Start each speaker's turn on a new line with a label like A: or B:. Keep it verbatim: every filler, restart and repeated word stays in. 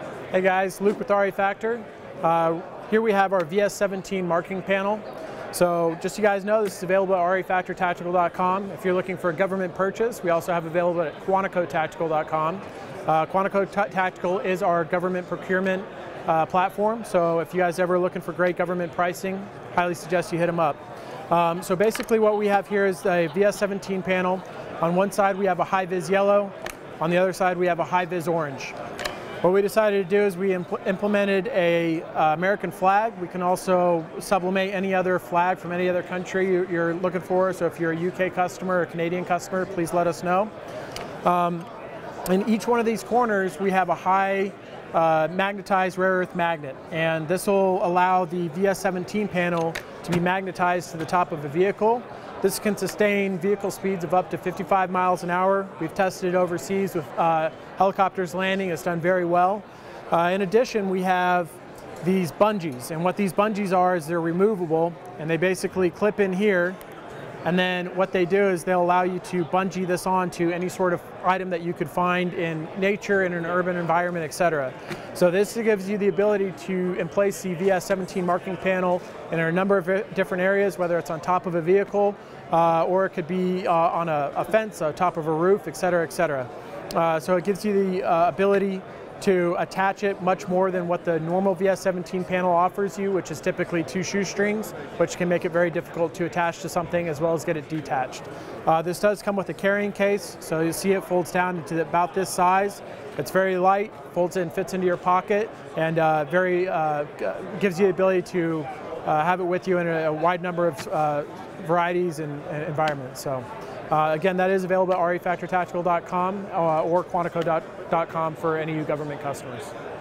A: Hey guys, Luke with R E Factor. Uh, here we have our V S seventeen marking panel. So just so you guys know, this is available at R E Factor Tactical dot com. If you're looking for a government purchase, we also have available at Quantico Tactical dot com. Uh, Quantico Tactical is our government procurement uh, platform, so if you guys ever looking for great government pricing, highly suggest you hit them up. Um, so basically what we have here is a V S seventeen panel. On one side we have a high-vis yellow, on the other side we have a high-vis orange. What we decided to do is we impl implemented a uh, American flag. We can also sublimate any other flag from any other country you, you're looking for. So if you're a U K customer or a Canadian customer, please let us know. Um, in each one of these corners, we have a high uh, magnetized rare earth magnet, and this will allow the V S seventeen panel to be magnetized to the top of a vehicle. This can sustain vehicle speeds of up to fifty-five miles an hour. We've tested it overseas with uh, helicopters landing. It's done very well. Uh, in addition, we have these bungees, and what these bungees are is they're removable, and they basically clip in here, and then what they do is they'll allow you to bungee this onto any sort of item that you could find in nature, in an urban environment, et cetera. So this gives you the ability to emplace the V S seventeen marking panel in a number of different areas, whether it's on top of a vehicle, uh, or it could be uh, on a, a fence, on top of a roof, et cetera, et cetera. Uh, so it gives you the uh, ability to attach it much more than what the normal V S seventeen panel offers you, which is typically two shoestrings, which can make it very difficult to attach to something as well as get it detached. Uh, this does come with a carrying case, so you see it folds down to about this size. It's very light, folds in, fits into your pocket, and uh, very uh, gives you the ability to uh, have it with you in a, a wide number of uh, varieties and, and environments. So. Uh, again, that is available at R E Factor Tactical dot com uh, or Quantico dot com for any of you government customers.